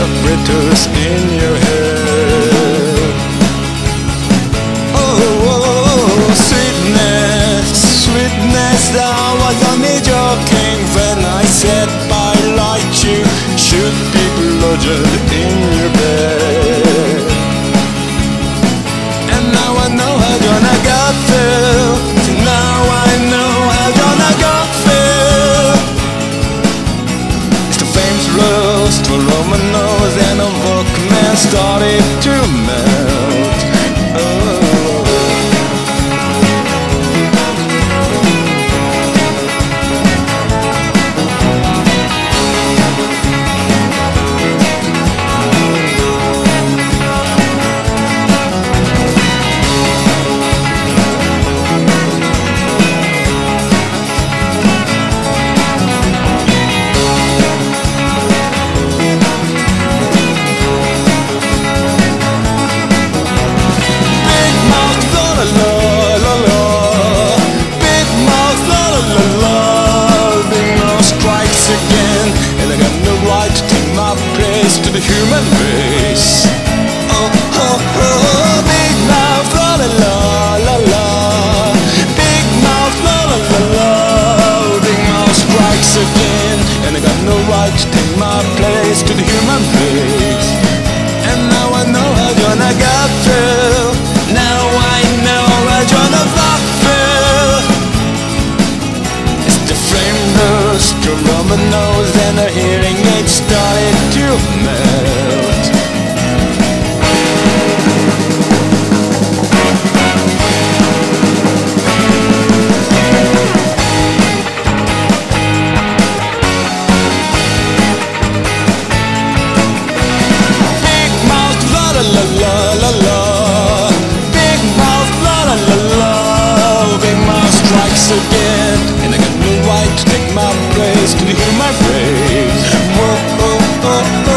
interpreters in your head. Oh, sweetness, sweetness, I was only joking when I said I like you. Should be bludgeoned in your bed. And now I know how gonna get through. Now I know how gonna go through. It's the famous rose to a Roman nose, and a Walkman started to melt. Oh. To the human race. Oh, oh, oh, Bigmouth, la la la la la. Bigmouth, la la la la. Bigmouth strikes again, and I got no right to take my place to the human race. And now I know how gonna get through. Now I know how gonna walk through. It's the flame burst to rub my nose, and the hearing aid started to melt. Bigmouth, la la la la la la. Bigmouth, la la la la. Bigmouth strikes again, and I got no right to take my place to the human race. Whoa, oh, oh, oh.